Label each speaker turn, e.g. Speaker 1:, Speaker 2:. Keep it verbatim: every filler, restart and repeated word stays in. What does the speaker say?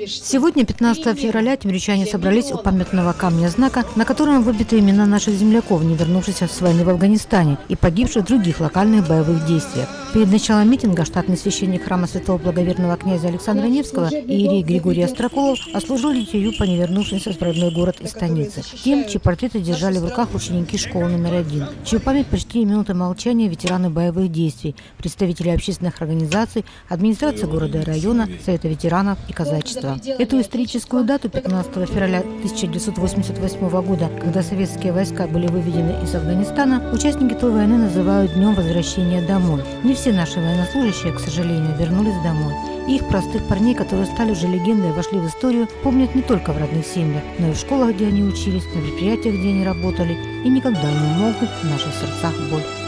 Speaker 1: Сегодня, пятнадцатого февраля, тимирячане собрались у памятного камня знака, на котором выбиты имена наших земляков, не вернувшихся с войны в Афганистане и погибших в других локальных боевых действиях. Перед началом митинга штатный священник храма святого благоверного князя Александра Невского иерей Григорий Остроколов отслужил литию по невернувшимся в родной город из станицы. Тем, чьи портреты держали в руках ученики школы номер один, чью память почтили минуты молчания ветераны боевых действий, представители общественных организаций, администрации города и района, Совета ветеранов и казачества. Эту историческую дату, пятнадцатого февраля тысяча девятьсот восемьдесят восьмого года, когда советские войска были выведены из Афганистана, участники той войны называют Днем возвращения домой. Не все наши военнослужащие, к сожалению, вернулись домой. И их простых парней, которые стали уже легендой и вошли в историю, помнят не только в родных семьях, но и в школах, где они учились, на предприятиях, где они работали, и никогда не умолкнут в наших сердцах боль.